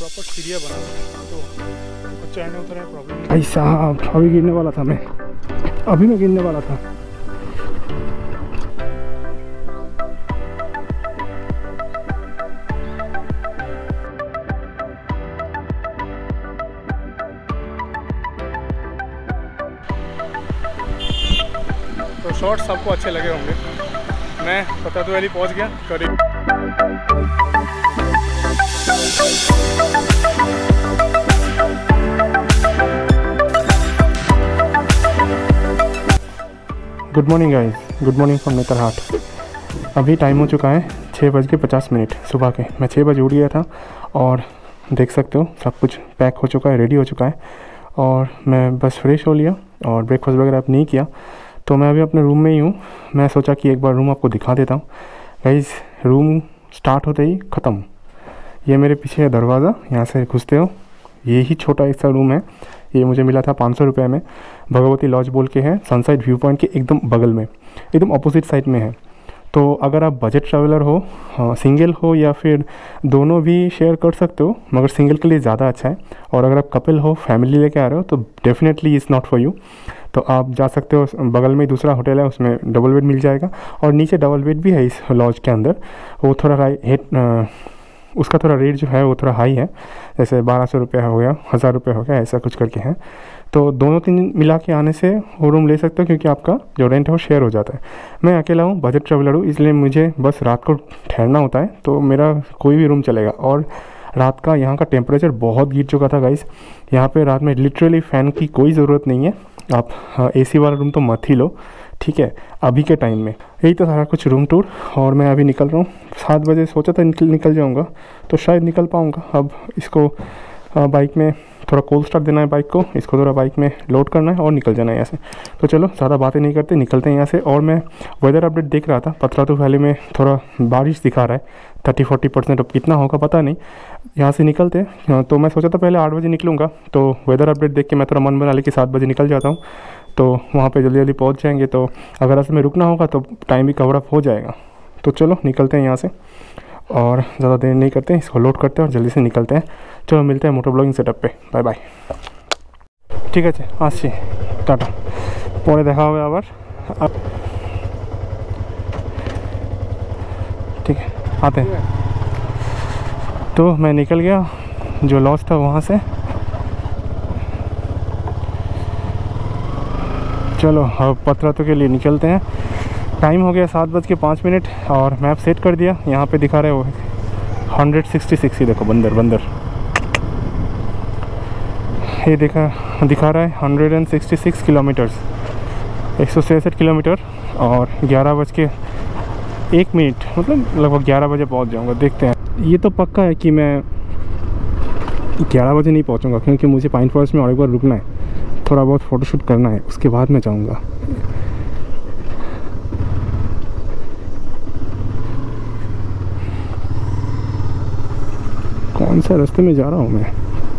Proper सीढ़ियाँ बना तो कुछ चढ़ने उतरने प्रॉब्लम नहीं। ऐसा अभी गिरने वाला था मैं गिरने वाला था। तो शॉर्ट्स आपको अच्छे लगे होंगे। मैं पतरातू वैली पहुंच गया करीब। Good morning guys, good morning from Netarhat. अभी टाइम हो चुका है 6:50 सुबह के। मैं 6 बजे उठ गया था और देख सकते हो सब कुछ पैक हो चुका है, रेडी हो चुका है। और मैं बस फ्रेश हो लिया और ब्रेकफास्ट वगैरह अब नहीं किया, तो मैं अभी अपने रूम में ही हूँ। मैं सोचा कि एक बार रूम आपको दिखा देता हूँ। गाइस रूम स्टार्ट होते ही ख़त्म। ये मेरे पीछे है दरवाज़ा, यहाँ से घुसते हो, ये ही छोटा ऐसा रूम है। ये मुझे मिला था 500 रुपये में। भगवती लॉज बोल के है, सनसाइड व्यू पॉइंट के एकदम बगल में, एकदम अपोजिट साइड में है। तो अगर आप बजट ट्रैवलर हो, सिंगल हो या फिर दोनों भी शेयर कर सकते हो, मगर सिंगल के लिए ज़्यादा अच्छा है। और अगर आप कपल हो, फैमिली लेके आ रहे हो, तो definitely is not for you. तो आप जा सकते हो, बगल में दूसरा होटल है, उसमें डबल बेड मिल जाएगा। और नीचे डबल बेड भी है इस लॉज के अंदर। वो थोड़ा उसका थोड़ा रेट जो है वो थोड़ा हाई है, जैसे 1200 रुपये हो गया, 1000 रुपये हो गया, ऐसा कुछ करके है। तो दोनों तीन मिला के आने से वो रूम ले सकते हो, क्योंकि आपका जो रेंट है वो शेयर हो जाता है। मैं अकेला हूँ, बजट ट्रैवलर हूँ, इसलिए मुझे बस रात को ठहरना होता है, तो मेरा कोई भी रूम चलेगा। और रात का यहाँ का टेम्परेचर बहुत गिर चुका था गाइस। यहाँ पे रात में लिटरली फ़ैन की कोई ज़रूरत नहीं है। आप AC वाला रूम तो मत ही लो, ठीक है, अभी के टाइम में। यही तो सारा कुछ रूम टूर। और मैं अभी निकल रहा हूँ 7 बजे, सोचा था निकल जाऊँगा, तो शायद निकल पाऊँगा। अब इसको बाइक में थोड़ा कोल्ड स्टार्ट देना है बाइक को, इसको थोड़ा बाइक में लोड करना है और निकल जाना है यहाँ से। तो चलो ज़्यादा बातें नहीं करते, निकलते हैं यहाँ से। और मैं वेदर अपडेट देख रहा था, पतरातू वैली में थोड़ा बारिश दिखा रहा है, 30-40%। अब कितना होगा पता नहीं। यहाँ से निकलते हैं। तो मैं सोचा था पहले 8 बजे निकलूँगा, तो वेदर अपडेट देख के मैं थोड़ा मन बना लिया कि 7 बजे निकल जाता हूँ, तो वहाँ पे जल्दी जल्दी पहुँच जाएंगे। तो अगर रास्ते में रुकना होगा तो टाइम भी कवर अप हो जाएगा। तो चलो निकलते हैं यहाँ से और ज़्यादा देर नहीं करते, इसको लोड करते हैं और जल्दी से निकलते हैं। चलो मिलते हैं मोटर ब्लॉगिंग सेटअप पे। Bye bye. ठीक है, আসছি, टाटा, পরে দেখা হবে আবার। ठीक है, आते हैं। तो मैं निकल गया जो लॉस था वहाँ से। चलो अब पतरातू के लिए निकलते हैं। टाइम हो गया 7:05 और मैप सेट कर दिया। यहाँ पे दिखा रहे हो 166 ही, देखो बंदर ये दिखा रहा है 166 किलोमीटर्स, 163 किलोमीटर। और 11:01, मतलब लगभग 11 बजे पहुँच जाऊँगा। देखते हैं। ये तो पक्का है कि मैं 11 बजे नहीं पहुँचूँगा, क्योंकि मुझे पाइन फॉरेस्ट में और एक बार रुकना है, थोड़ा बहुत फ़ोटोशूट करना है, उसके बाद मैं जाऊँगा। कौन सा रास्ते में जा रहा हूँ मैं?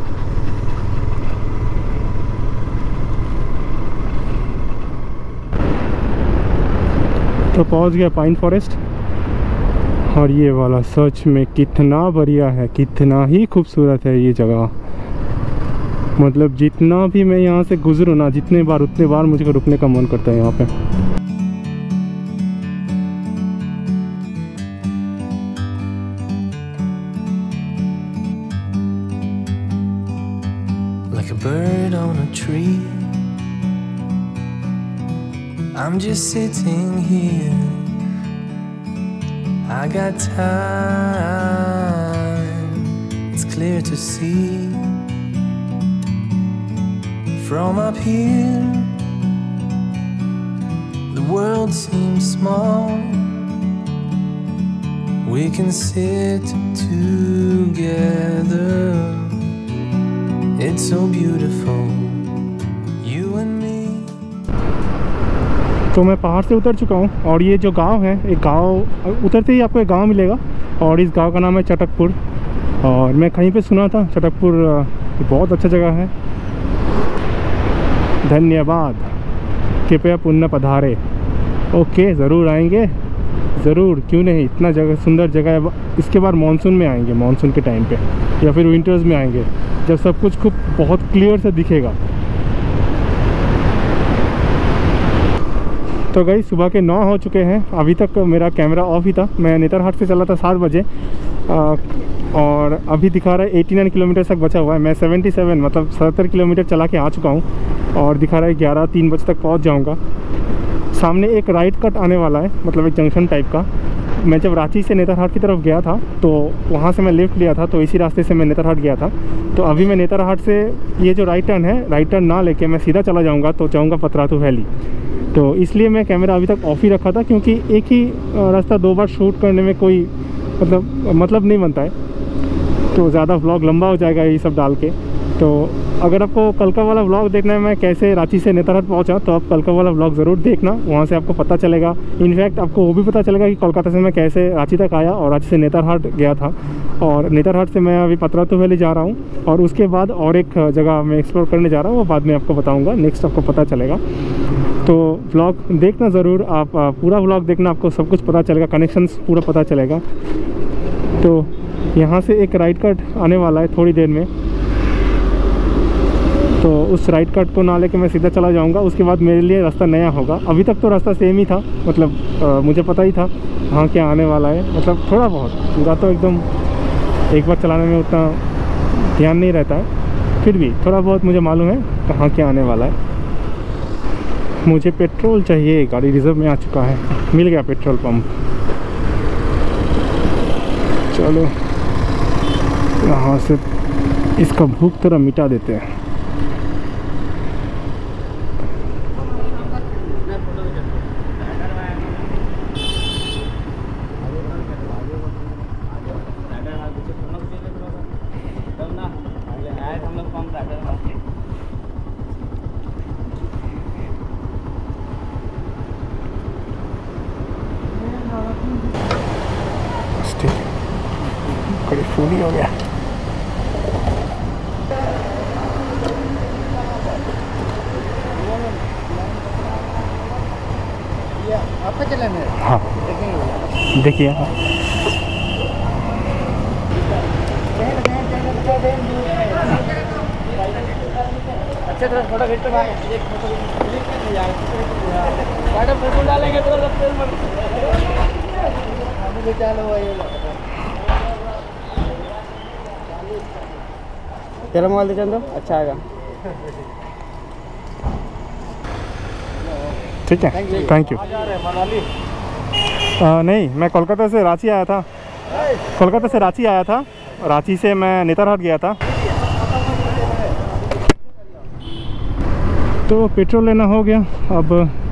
तो पहुँच गया पाइन फॉरेस्ट। और ये वाला सच में कितना बढ़िया है, कितना ही खूबसूरत है ये जगह। मतलब जितना भी मैं यहाँ से गुजरूँ ना, जितने बार उतने बार मुझे रुकने का मन करता है यहाँ पे। Like a bird on a tree, I'm just sitting here. I got time, it's clear to see. From up here, the world seems small. We can sit together. It's so beautiful, you and me. तो मैं पहाड़ से उतर चुका हूँ और ये जो गांव है, एक गांव उतरते ही आपको एक गांव मिलेगा और इस गांव का नाम है चटकपुर। और मैं कहीं पे सुना था चटकपुर बहुत अच्छा जगह है। धन्यवाद, कृपया पुण्य पधारे। ओके, ज़रूर आएंगे। ज़रूर, क्यों नहीं, इतना जगह सुंदर जगह है। इसके बाद मानसून में आएंगे, मानसून के टाइम पे या फिर विंटर्स में आएंगे, जब सब कुछ खूब बहुत क्लियर से दिखेगा। तो गई सुबह के 9 हो चुके हैं। अभी तक मेरा कैमरा ऑफ ही था। मैं नेतरहाट से चला था 7 बजे और अभी दिखा रहा है 89 किलोमीटर तक बचा हुआ है। मैं 77 मतलब 77 किलोमीटर चला के आ चुका हूँ और दिखा रहा है 11-3 बजे तक पहुँच जाऊँगा। सामने एक राइट कट आने वाला है, मतलब एक जंक्शन टाइप का। मैं जब रांची से नेतरहाट की तरफ गया था तो वहाँ से मैं लेफ़्ट लिया था, तो इसी रास्ते से मैं नेतरहाट गया था। तो अभी मैं नेतरहाट से ये जो राइट टर्न है, राइट टर्न ना लेके मैं सीधा चला जाऊँगा तो जाऊँगा पतरातू वैली। तो इसलिए मैं कैमरा अभी तक ऑफ ही रखा था, क्योंकि एक ही रास्ता 2 बार शूट करने में कोई मतलब नहीं बनता है, तो ज़्यादा व्लॉग लंबा हो जाएगा ये सब डाल के। तो अगर आपको कल का वाला व्लॉग देखना है मैं कैसे रांची से नेतरहाट पहुंचा, तो आप कल का वाला व्लॉग ज़रूर देखना, वहां से आपको पता चलेगा। इनफैक्ट आपको वो भी पता चलेगा कि कोलकाता से मैं कैसे रांची तक आया और रांची से नेतरहाट गया था, और नेतरहाट से मैं अभी पतरातू वैली जा रहा हूँ और उसके बाद और एक जगह मैं एक्सप्लोर करने जा रहा हूँ, वो बाद में आपको बताऊँगा, नेक्स्ट आपको पता चलेगा। तो व्लॉग देखना ज़रूर, आप पूरा व्लॉग देखना, आपको सब कुछ पता चलेगा, कनेक्शंस पूरा पता चलेगा। तो यहाँ से एक राइट कट आने वाला है थोड़ी देर में, तो उस राइट कट को ना लेके मैं सीधा चला जाऊंगा। उसके बाद मेरे लिए रास्ता नया होगा। अभी तक तो रास्ता सेम ही था, मतलब मुझे पता ही था हाँ क्या आने वाला है, मतलब थोड़ा बहुत, पूरा तो एकदम एक बार चलाने में उतना ध्यान नहीं रहता है, फिर भी थोड़ा बहुत मुझे मालूम है कहाँ क्या आने वाला है। मुझे पेट्रोल चाहिए, गाड़ी रिजर्व में आ चुका है, मिल गया पेट्रोल पंप। चलो यहाँ से इसका भूख थोड़ा मिटा देते हैं। बड़ी फूली हो गया। आपका चलन है? हाँ देखिए, अच्छा थोड़ा फोटो खींच भाई, एक फोटो डालेंगे तो तेरा मोबाइल दे चंदो, अच्छा आएगा। ठीक है, थैंक यू। नहीं, मैं कोलकाता से रांची आया था, कोलकाता से रांची आया था, रांची से मैं नेतरहाट गया था। तो पेट्रोल लेना हो गया, अब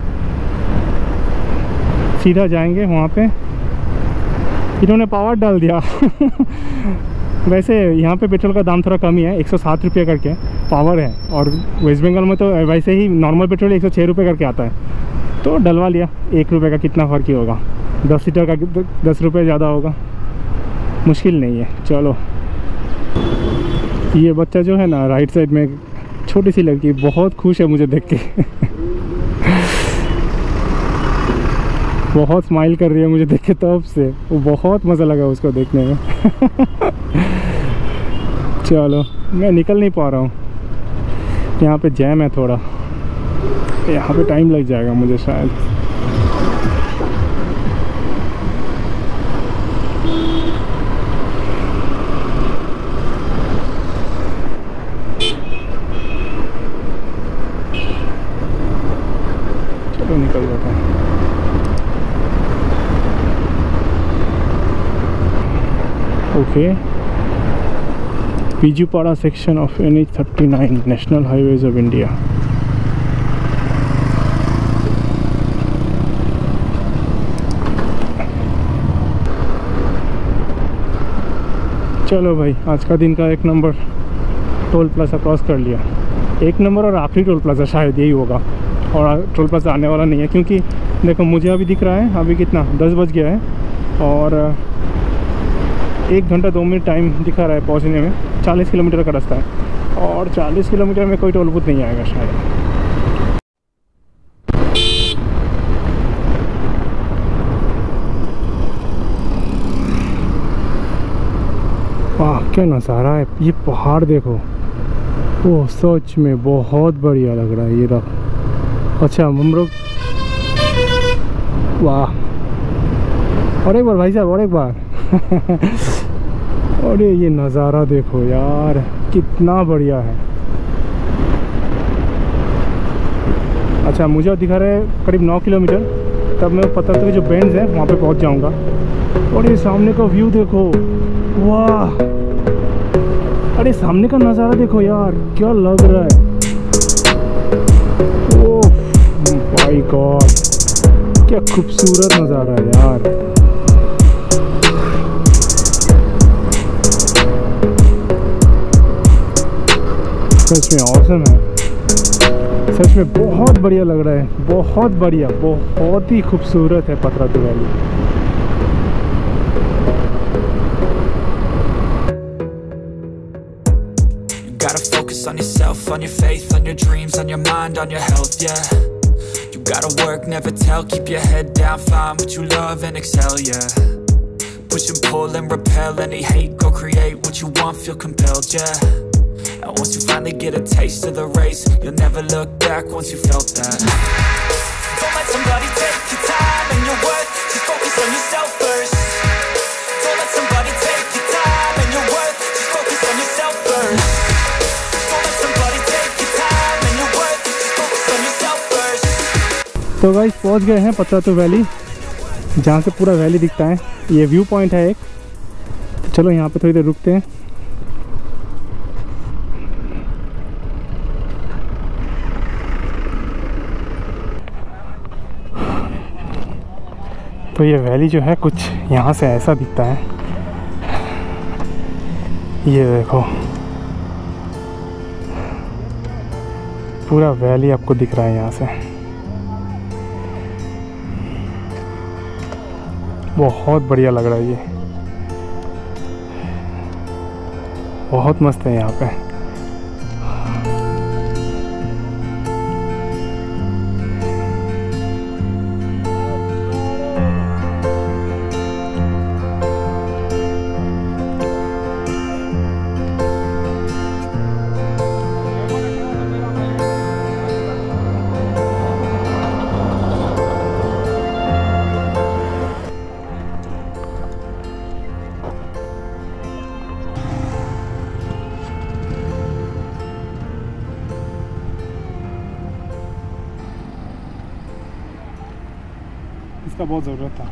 सीधा जाएंगे वहाँ पे। इन्होंने पावर डाल दिया वैसे यहाँ पे पेट्रोल का दाम थोड़ा कम ही है, 107 रुपये करके पावर है, और वेस्ट बंगाल में तो वैसे ही नॉर्मल पेट्रोल 106 रुपये करके आता है, तो डलवा लिया। 1 रुपये का कितना फ़र्क ही होगा, 10 लीटर का 10 रुपये ज़्यादा होगा, मुश्किल नहीं है। चलो, ये बच्चा जो है ना राइट साइड में, छोटी सी लड़की, बहुत खुश है मुझे देख के बहुत स्माइल कर रही है मुझे देख के तब से, वो बहुत मज़ा लगा उसको देखने में चलो, मैं निकल नहीं पा रहा हूँ, यहाँ पे जैम है थोड़ा, यहाँ पे टाइम लग जाएगा मुझे शायद। चलो निकल जाता है। Okay, Pijupara section of NH39 national highways of India. चलो भाई, आज का दिन का 1 नंबर टोल प्लाजा क्रॉस कर लिया। 1 नंबर और आखिरी टोल प्लाजा शायद यही होगा, और टोल प्लाजा आने वाला नहीं है, क्योंकि देखो मुझे अभी दिख रहा है, अभी कितना 10 बज गया है और 1 घंटा 2 मिनट टाइम दिखा रहा है पहुंचने में। 40 किलोमीटर का रास्ता है, और 40 किलोमीटर में कोई टोल बूथ नहीं आएगा शायद। वाह क्या नज़ारा है, ये पहाड़ देखो, ओह सच में बहुत बढ़िया लग रहा है ये रहा। अच्छा हम लोग, वाह और एक बार भाई साहब और एक बार अरे ये नज़ारा देखो यार कितना बढ़िया है। अच्छा मुझे दिखा रहा है करीब 9 किलोमीटर, तब मैं पता तो जो बेंड्स है वहाँ पे पहुँच जाऊँगा। और ये सामने का व्यू देखो, वाह अरे सामने का नज़ारा देखो यार क्या लग रहा है, ओह माय गॉड क्या खूबसूरत नज़ारा है यार। सच में ऑसम है, सच में बहुत बढ़िया लग रहा है, बहुत बढ़िया, बहुत ही खूबसूरत है Patratu valley. Gotta focus on yourself, on your faith, on your dreams, on your mind, on your health, yeah. You gotta work, never tell, keep your head down, find what you love and excel, yeah. Push and pull and repel any hate, go create what you want, feel compelled, yeah. And once you finally get a taste of the race, you'll never look back once you felt that. Don't let somebody take your time and your worth, just focus on yourself first. Don't let somebody take your time and your worth, just focus on yourself first. तो guys पहुंच गए हैं Patratu valley, जहाँ से पूरा valley दिखता है। ये व्यू पॉइंट है एक, तो चलो यहाँ पे थोड़ी देर रुकते हैं। तो ये वैली जो है कुछ यहाँ से ऐसा दिखता है, ये देखो पूरा वैली आपको दिख रहा है यहाँ से। बहुत बढ़िया लग रहा है ये, बहुत मस्त है यहाँ पे। इसका बहुत ज़रूरत था।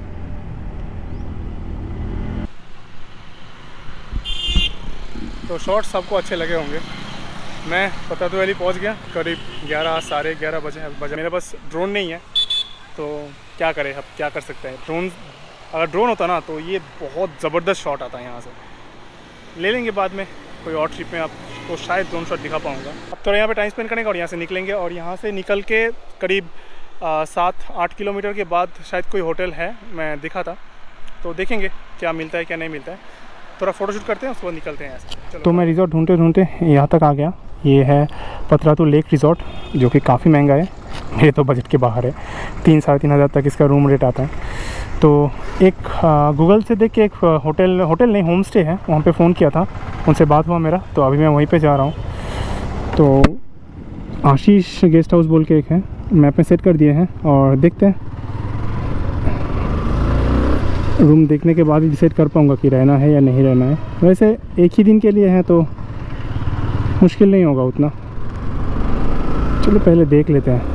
तो शॉर्ट्स सबको अच्छे लगे होंगे। मैं पतरातू वैली पहुंच गया करीब 11 साढ़े 11 बजे। मेरे पास ड्रोन नहीं है तो क्या करें, अब क्या कर सकते हैं। ड्रोन अगर ड्रोन होता ना तो ये बहुत ज़बरदस्त शॉट आता है। यहाँ से ले लेंगे बाद में कोई और ट्रिप में आपको शायद ड्रोन शॉट दिखा पाऊँगा। अब थोड़ा यहाँ पे टाइम स्पेंड करेंगे और यहाँ से निकलेंगे, और यहाँ से निकल के करीब 7-8 किलोमीटर के बाद शायद कोई होटल है, मैं दिखा था, तो देखेंगे क्या मिलता है क्या नहीं मिलता है। थोड़ा फ़ोटोशूट करते हैं उसके बाद निकलते हैं यहाँ से। तो मैं रिज़ॉर्ट ढूंढते ढूंढते यहाँ तक आ गया। ये है पतरातू लेक रिज़ॉर्ट, जो कि काफ़ी महंगा है, मेरे तो बजट के बाहर है। 3-3.5 हज़ार तक इसका रूम रेट आता है। तो एक गूगल से देख के एक होटल नहीं होम स्टे है, वहाँ पे फ़ोन किया था, उनसे बात हुआ मेरा, तो अभी मैं वहीं पे जा रहा हूँ। तो आशीष गेस्ट हाउस बोल के एक है, मैप में सेट कर दिए हैं और देखते हैं। रूम देखने के बाद ही डिसाइड कर पाऊँगा कि रहना है या नहीं रहना है। वैसे एक ही दिन के लिए है तो मुश्किल नहीं होगा उतना। चलो पहले देख लेते हैं।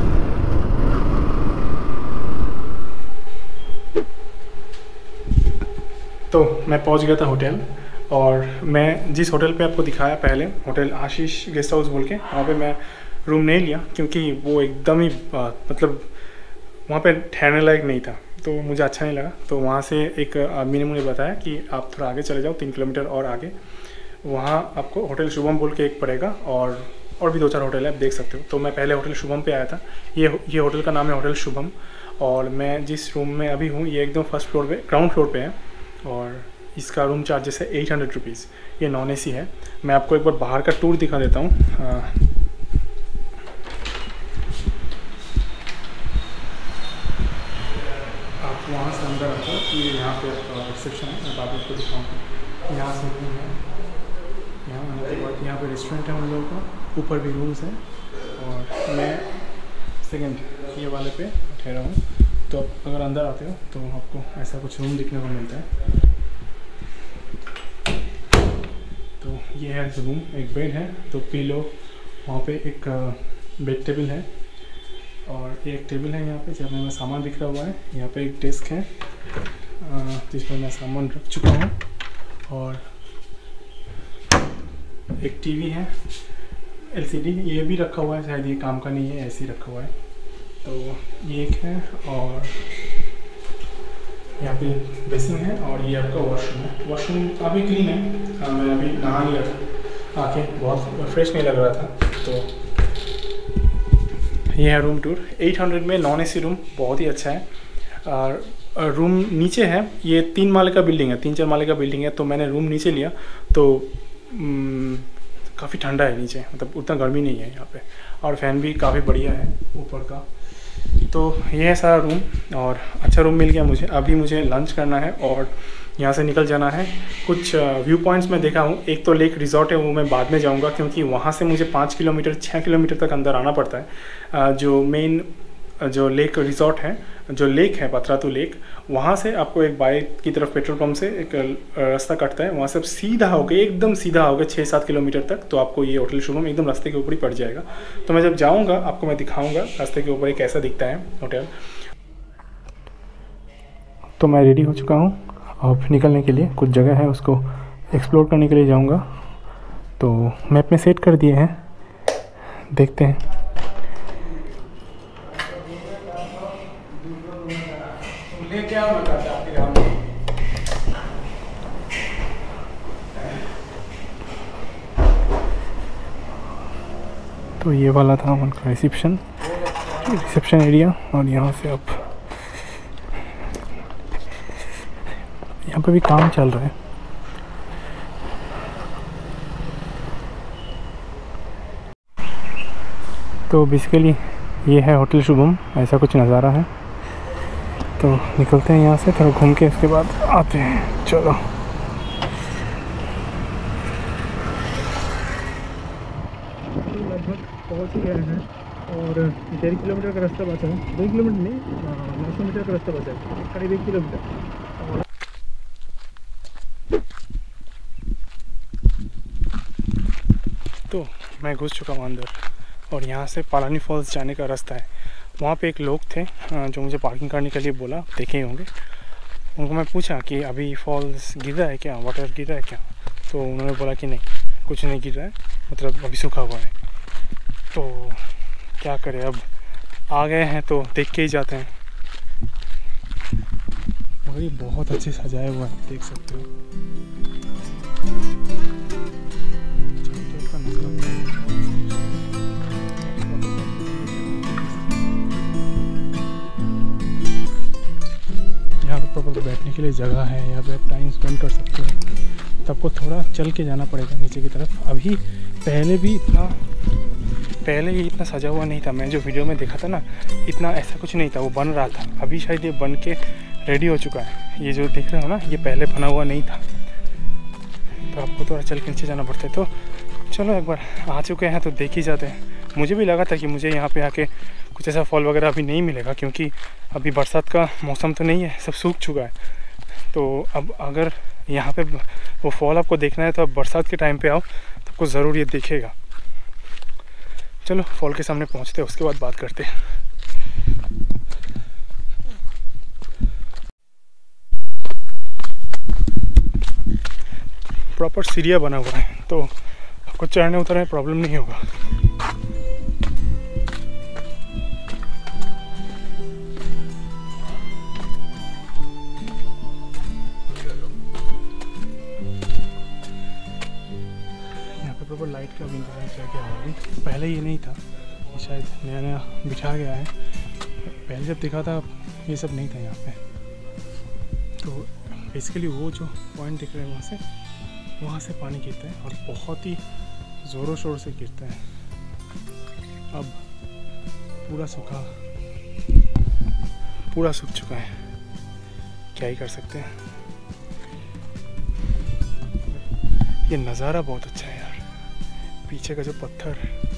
तो मैं पहुंच गया था होटल, और मैं जिस होटल पे आपको दिखाया पहले, होटल आशीष गेस्ट हाउस बोल के, वहाँ पे मैं रूम नहीं लिया क्योंकि वो एकदम ही मतलब वहाँ पे ठहरने लायक नहीं था, तो मुझे अच्छा नहीं लगा। तो वहाँ से एक आदमी ने मुझे बताया कि आप थोड़ा आगे चले जाओ, 3 किलोमीटर और आगे, वहाँ आपको होटल शुभम बोल के एक पड़ेगा, और भी 2-4 होटल है, आप देख सकते हो। तो मैं पहले होटल शुभम पे आया था। ये होटल का नाम है होटल शुभम, और मैं जिस रूम में अभी हूँ ये एकदम फर्स्ट फ्लोर पे, ग्राउंड फ्लोर पे है, और इसका रूम चार्जेस है 800 रुपीज़। ये नॉन AC है। मैं आपको एक बार बाहर का टूर दिखा देता हूँ। आप वहाँ से अंदर आते हो, ये यहाँ पे रिसेप्शन है, मैं आपको दिखाऊँगा। यहाँ से रूम है, यहाँ आने के बाद यहाँ पे रेस्टोरेंट है उन लोगों का, ऊपर भी रूम्स हैं और मैं सेकंड ये वाले पे ठहरा हूँ। तो अगर अंदर आते हो तो आपको ऐसा कुछ रूम देखने को मिलता है। तो ये है रूम, एक बेड है, तो पिलो, वहाँ पे एक बेड टेबल है और एक टेबल है यहाँ पे जहाँ में सामान बिखरा हुआ है। यहाँ पे एक डेस्क है जिसमें मैं सामान रख चुका हूँ और एक टीवी है LCD, ये भी रखा हुआ है, शायद ये काम का नहीं है, ऐसे ही रखा हुआ है। तो ये एक है और यहाँ पे बेसिन है और ये आपका वॉशरूम है। वॉशरूम काफ़ी क्लीन है, मैं अभी नहा लिया था, आके बहुत फ्रेश नहीं लग रहा था। तो ये है रूम टूर, 800 में नॉन AC रूम, बहुत ही अच्छा है। और रूम नीचे है, ये 3 माले का बिल्डिंग है, 3-4 माले का बिल्डिंग है। तो मैंने रूम नीचे लिया तो काफ़ी ठंडा है नीचे, मतलब उतना गर्मी नहीं है यहाँ पे, और फैन भी काफ़ी बढ़िया है ऊपर का। तो ये है सारा रूम और अच्छा रूम मिल गया मुझे। अभी मुझे लंच करना है और यहाँ से निकल जाना है। कुछ व्यू पॉइंट्स मैं देखा हूँ, एक तो लेक रिजॉर्ट है, वो मैं बाद में जाऊँगा क्योंकि वहाँ से मुझे 5 किलोमीटर 6 किलोमीटर तक अंदर आना पड़ता है। जो मेन जो लेक रिजॉर्ट है, जो लेक है पथरातू लेक, वहाँ से आपको एक बाइक की तरफ पेट्रोल पंप से एक रास्ता कटता है, वहाँ से सीधा होकर एकदम सीधा होकर 6-7 किलोमीटर तक तो आपको ये होटल शुभम एकदम रास्ते के ऊपर ही पड़ जाएगा। तो मैं जब जाऊँगा आपको मैं दिखाऊँगा रास्ते के ऊपर कैसा दिखता है होटल। तो मैं रेडी हो चुका हूँ, अब निकलने के लिए कुछ जगह है उसको एक्सप्लोर करने के लिए जाऊँगा। तो मैप में सेट कर दिए हैं, देखते हैं। तो ये वाला था उनका रिसेप्शन एरिया और यहाँ से अब यहाँ पे भी काम चल रहा है। तो बेसिकली ये है होटल शुभम, ऐसा कुछ नज़ारा है। तो निकलते हैं यहाँ से, थोड़ा घूम के उसके बाद आते हैं। चलो लगभग पहुँच ही गए हैं और 1.5 किलोमीटर का रास्ता बचा है, 2 किलोमीटर नहीं, 900 मीटर का रास्ता बचा है, करीब 1 किलोमीटर। तो मैं घुस चुका हूँ अंदर और यहाँ से पालानी फॉल्स जाने का रास्ता है। वहाँ पे एक लोग थे जो मुझे पार्किंग करने के लिए बोला, देखे ही होंगे। उनको मैं पूछा कि अभी फॉल्स गिर रहा है क्या, वाटर गिर रहा है क्या? तो उन्होंने बोला कि नहीं, कुछ नहीं गिर रहा है, मतलब अभी सूखा हुआ है। तो क्या करें, अब आ गए हैं तो देख के ही जाते हैं। और ये बहुत अच्छे सजाया हुआ है, देख सकते हो। यहाँ पे प्रॉपर बैठने के लिए जगह है, यहाँ पे आप टाइम स्पेंड कर सकते हो। तो आपको थोड़ा चल के जाना पड़ेगा नीचे की तरफ। अभी पहले ये इतना सजा हुआ नहीं था, मैं जो वीडियो में देखा था ना, इतना ऐसा कुछ नहीं था, वो बन रहा था। अभी शायद ये बन के रेडी हो चुका है। ये जो देख रहे हो ना, ये पहले बना हुआ नहीं था, तो आपको थोड़ा चल के नीचे जाना पड़ता है। तो चलो एक बार आ चुके हैं तो देख ही जाते हैं। मुझे भी लगा था कि मुझे यहाँ पे आके कुछ ऐसा फॉल वगैरह अभी नहीं मिलेगा, क्योंकि अभी बरसात का मौसम तो नहीं है, सब सूख चुका है। तो अब अगर यहाँ पे वो फॉल आपको देखना है तो अब बरसात के टाइम पे आओ तो आपको ज़रूर ये दिखेगा। चलो फॉल के सामने पहुँचते हैं, उसके बाद बात करते हैं। प्रॉपर सीढ़ियाँ बना हुआ है तो आपको चढ़ने उतरने में प्रॉब्लम नहीं होगा। प्रॉपर लाइट का भी इंतजाम किया गया है। अभी पहले ये नहीं था, ये शायद नया नया बिछा गया है। पहले जब देखा था ये सब नहीं था यहाँ पे। तो बेसिकली वो जो पॉइंट दिख रहा है वहाँ से पानी गिरता है और बहुत ही ज़ोरों शोर से गिरता है। अब पूरा सूख चुका है, क्या ही कर सकते हैं। ये नज़ारा बहुत अच्छा है यार, पीछे का जो पत्थर।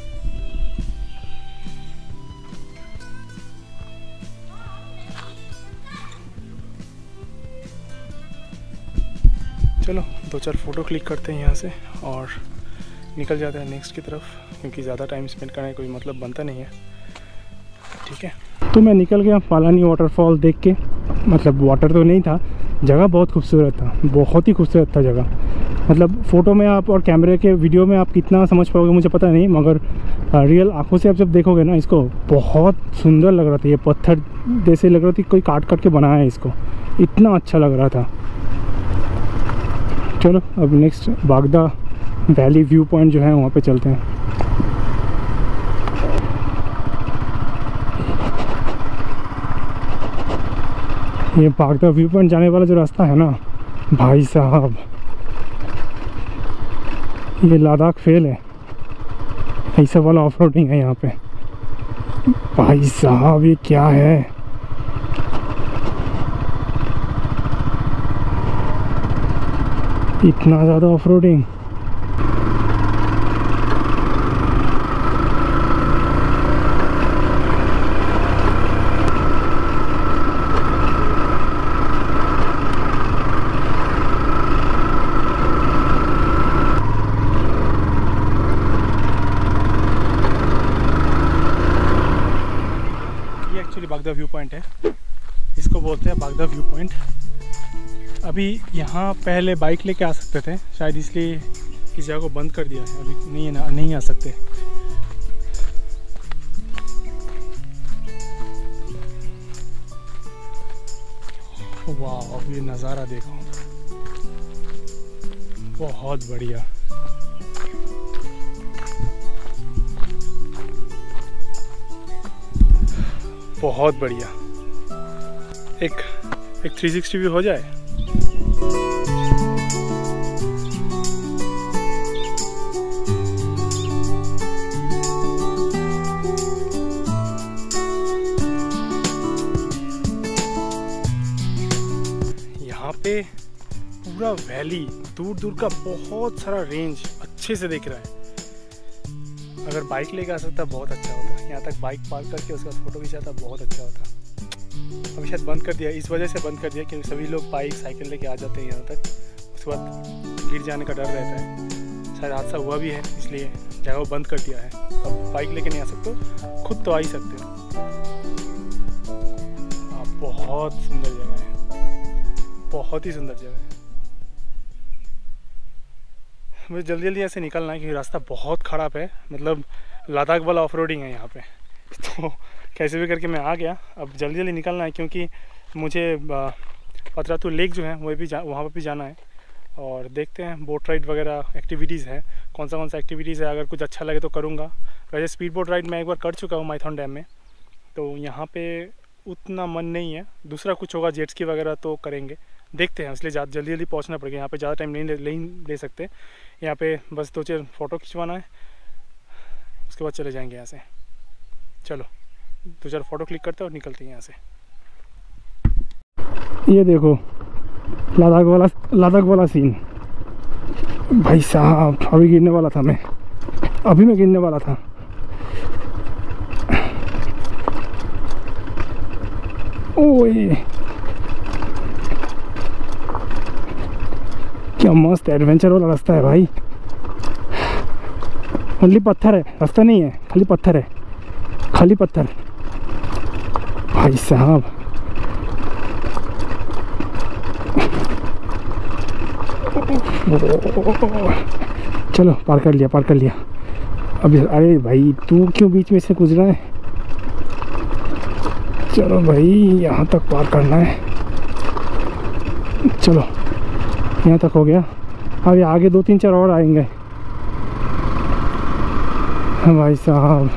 चलो 2-4 फ़ोटो क्लिक करते हैं यहाँ से और निकल जाते हैं नेक्स्ट की तरफ, क्योंकि ज़्यादा टाइम स्पेंड करने का कोई मतलब बनता नहीं है। ठीक है, तो मैं निकल गया पालानी वाटरफॉल देख के। मतलब वाटर तो नहीं था, जगह बहुत खूबसूरत था, बहुत ही खूबसूरत था जगह। मतलब फ़ोटो में आप और कैमरे के वीडियो में आप कितना समझ पाओगे मुझे पता नहीं, मगर रियल आंखों से आप जब देखोगे ना इसको, बहुत सुंदर लग रहा था। ये पत्थर जैसे लग रहा था कोई काट के बनाया है इसको, इतना अच्छा लग रहा था। चलो अब next Bagda valley view point जो है वहाँ पे चलते हैं। ये बागदा व्यू पॉइंट जाने वाला जो रास्ता है ना भाई साहब, ये लद्दाख फेल है, ऐसा वाला ऑफ रोडिंग है यहाँ पे। भाई साहब ये क्या है, इतना ज़्यादा off roading. Bagda view point है, इसको बोलते हैं बागदा व्यू पॉइंट। अभी यहाँ पहले बाइक लेके आ सकते थे, शायद इसलिए इस जगह को बंद कर दिया है, अभी नहीं आ सकते। वाह ये नज़ारा देखो, बहुत बढ़िया। बहुत बढ़िया, एक 360 व्यू हो जाए। यहाँ पे पूरा वैली, दूर दूर का बहुत सारा रेंज अच्छे से दिख रहा है। अगर बाइक लेके आ सकता बहुत अच्छा होता, यहाँ तक बाइक पार्क करके उसके बाद फ़ोटो खिंचाता बहुत अच्छा होता। अभी शायद बंद कर दिया, इस वजह से बंद कर दिया क्योंकि सभी लोग बाइक साइकिल लेके आ जाते हैं यहाँ तक, उसके बाद गिर जाने का डर रहता है। शायद हादसा हुआ भी है इसलिए जगह को बंद कर दिया है। अब बाइक लेके नहीं आ सकते, खुद तो आ ही सकते हो। बहुत सुंदर जगह है, बहुत ही सुंदर जगह है। मुझे जल्दी जल्दी ऐसे निकलना है क्योंकि रास्ता बहुत ख़राब है, मतलब लद्दाख वाला ऑफ रोडिंग है यहाँ पे। तो कैसे भी करके मैं आ गया, अब जल्दी जल्दी निकलना है क्योंकि मुझे पतरातू लेक जो है वहाँ पर भी जाना है। और देखते हैं बोट राइड वगैरह एक्टिविटीज़ हैं, कौन सा एक्टिविटीज़ है, अगर कुछ अच्छा लगे तो करूँगा। वैसे स्पीड बोट राइड मैं एक बार कर चुका हूँ माइथन डैम में, तो यहाँ पे उतना मन नहीं है। दूसरा कुछ होगा जेट स्की वगैरह तो करेंगे, देखते हैं। इसलिए जल्दी जल्दी पहुँचना पड़ेगा, यहाँ पे ज़्यादा टाइम नहीं ले सकते। यहाँ पे बस 2-4 फ़ोटो खिंचवाना है, उसके बाद चले जाएंगे यहाँ से। चलो 2-4 फ़ोटो क्लिक करते हैं और निकलते हैं यहाँ से। ये देखो लद्दाख वाला सीन भाई साहब, अभी गिरने वाला था मैं, गिरने वाला था। ओए क्या मस्त एडवेंचर वाला रास्ता है भाई। ओनली पत्थर है, रास्ता नहीं है, खाली पत्थर है, खाली पत्थर भाई साहब। चलो पार कर लिया। अभी अरे भाई तू क्यों बीच में से गुजरा है। चलो भाई यहाँ तक पार करना है, चलो यहाँ तक हो गया। अभी आगे 2-3-4 और आएंगे भाई साहब।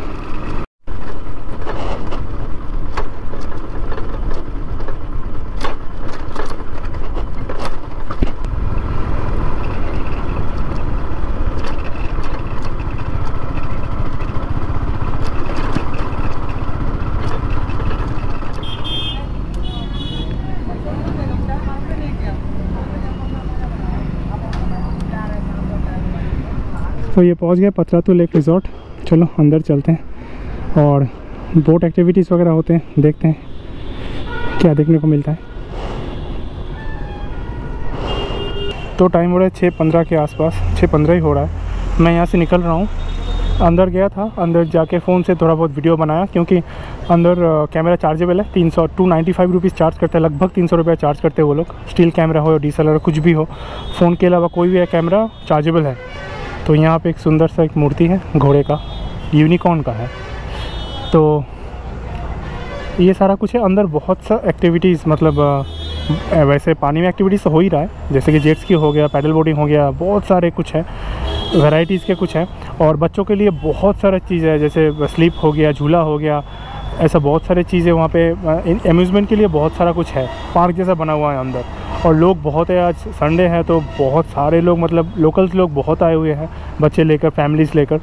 तो ये पहुंच गए पतरातू लेक रिज़ॉर्ट। चलो अंदर चलते हैं और बोट एक्टिविटीज़ वगैरह होते हैं, देखते हैं क्या देखने को मिलता है। तो टाइम हो रहा है 6:15 के आसपास, 6:15 ही हो रहा है। मैं यहाँ से निकल रहा हूँ। अंदर गया था, अंदर जाके फ़ोन से थोड़ा बहुत वीडियो बनाया, क्योंकि अंदर कैमरा चार्जेबल है। 295 रुपीज़ चार्ज करते हैं, लगभग 300 रुपये चार्ज करते हैं वो लोग। स्टील कैमरा हो या DSLR कुछ भी हो, फ़ोन के अलावा कोई भी कैमरा चार्जेबल है। तो यहाँ पे एक सुंदर सा एक मूर्ति है घोड़े का, यूनिकॉर्न का है। तो ये सारा कुछ है। अंदर बहुत सा एक्टिविटीज़, मतलब वैसे पानी में एक्टिविटीज़ तो हो ही रहा है, जैसे कि जेट स्की हो गया, पैडल बोटिंग हो गया, बहुत सारे कुछ है, वैरायटीज़ के कुछ है। और बच्चों के लिए बहुत सारा चीज़ है, जैसे स्लीप हो गया, झूला हो गया, ऐसा बहुत सारे चीज़ें वहाँ पे। एम्यूज़मेंट के लिए बहुत सारा कुछ है, पार्क जैसा बना हुआ है अंदर। और लोग बहुत है, आज संडे है तो बहुत सारे लोग, मतलब लोकल्स लोग बहुत आए हुए हैं, बच्चे लेकर, फैमिलीज़ लेकर।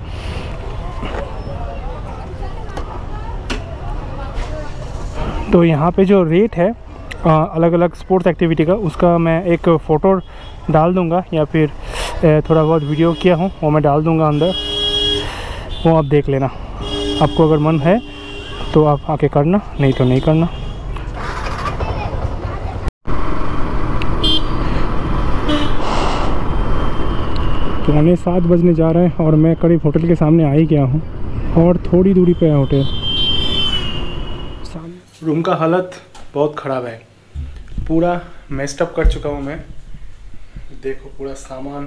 तो यहाँ पे जो रेट है अलग अलग स्पोर्ट्स एक्टिविटी का, उसका मैं एक फ़ोटो डाल दूँगा, या फिर थोड़ा बहुत वीडियो किया हूँ वो मैं डाल दूँगा अंदर, वो आप देख लेना। आपको अगर मन है तो आप आके करना, नहीं तो नहीं करना। तो 7:15 बजने जा रहे हैं और मैं करीब होटल के सामने आ ही गया हूँ, और थोड़ी दूरी पे है होटल। रूम का हालत बहुत ख़राब है, पूरा मेस्ड अप कर चुका हूँ मैं। देखो पूरा सामान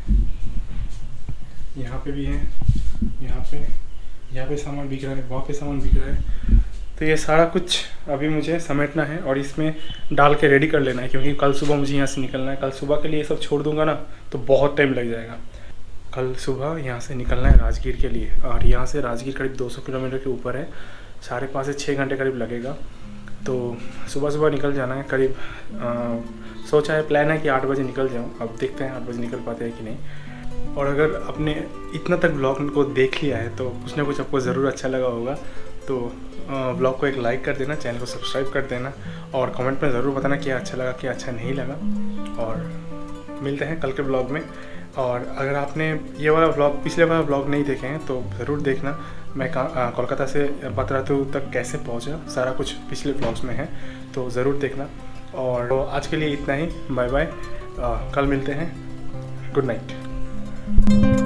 यहाँ पे भी है, यहाँ पे सामान बिक रहा है, वहाँ पे सामान बिक रहा है। तो ये सारा कुछ अभी मुझे समेटना है और इसमें डाल के रेडी कर लेना है, क्योंकि कल सुबह मुझे यहाँ से निकलना है। कल सुबह के लिए ये सब छोड़ दूँगा ना तो बहुत टाइम लग जाएगा। कल सुबह यहाँ से निकलना है राजगीर के लिए, और यहाँ से राजगीर करीब 200 किलोमीटर के ऊपर है, 5.5 से 6 घंटे करीब लगेगा। तो सुबह सुबह निकल जाना है। करीब सोचा है, प्लान है कि 8 बजे निकल जाऊँ। अब देखते हैं 8 बजे निकल पाते हैं कि नहीं। और अगर आपने इतना तक ब्लॉग को देख लिया है तो कुछ ना कुछ आपको ज़रूर अच्छा लगा होगा। तो ब्लॉग को एक लाइक कर देना, चैनल को सब्सक्राइब कर देना, और कमेंट में ज़रूर बताना क्या अच्छा लगा, क्या अच्छा नहीं लगा। और मिलते हैं कल के ब्लॉग में। और अगर आपने ये वाला ब्लॉग, पिछले वाला ब्लॉग नहीं देखे हैं तो ज़रूर देखना। मैं कोलकाता से पतरातू तक कैसे पहुंचा, सारा कुछ पिछले ब्लॉग्स में है, तो ज़रूर देखना। और आज के लिए इतना ही, बाय बाय, कल मिलते हैं, गुड नाइट।